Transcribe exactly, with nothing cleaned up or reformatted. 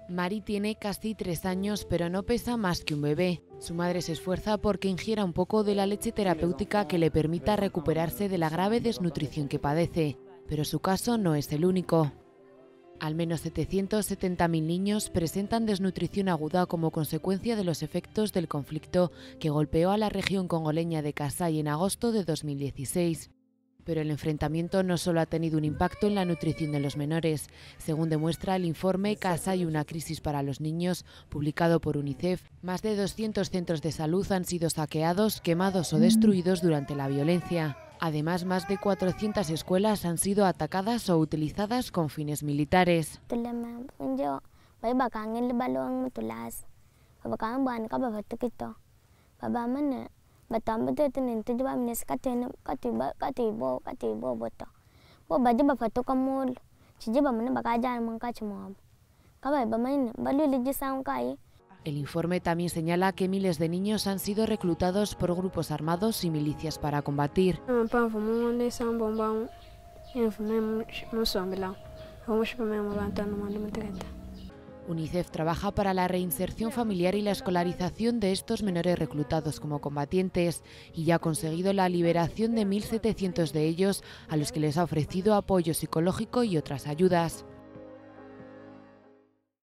Mari tiene casi tres años, pero no pesa más que un bebé. Su madre se esfuerza porque ingiera un poco de la leche terapéutica que le permita recuperarse de la grave desnutrición que padece. Pero su caso no es el único. Al menos setecientos setenta mil niños presentan desnutrición aguda como consecuencia de los efectos del conflicto que golpeó a la región congoleña de Kasai en agosto de dos mil dieciséis. Pero el enfrentamiento no solo ha tenido un impacto en la nutrición de los menores. Según demuestra el informe Kasai, una crisis para los niños, publicado por UNICEF, más de doscientos centros de salud han sido saqueados, quemados o destruidos durante la violencia. Además, más de cuatrocientas escuelas han sido atacadas o utilizadas con fines militares. El informe también señala que miles de niños han sido reclutados por grupos armados y milicias para combatir. UNICEF trabaja para la reinserción familiar y la escolarización de estos menores reclutados como combatientes y ya ha conseguido la liberación de mil setecientos de ellos, a los que les ha ofrecido apoyo psicológico y otras ayudas.